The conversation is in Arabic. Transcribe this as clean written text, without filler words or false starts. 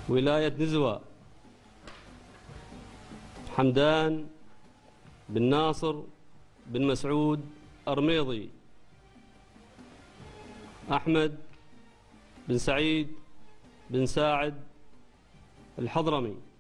ولاية نزوى حمدان بن ناصر بن مسعود أرميضي، أحمد بن سعيد بن ساعد الحضرمي.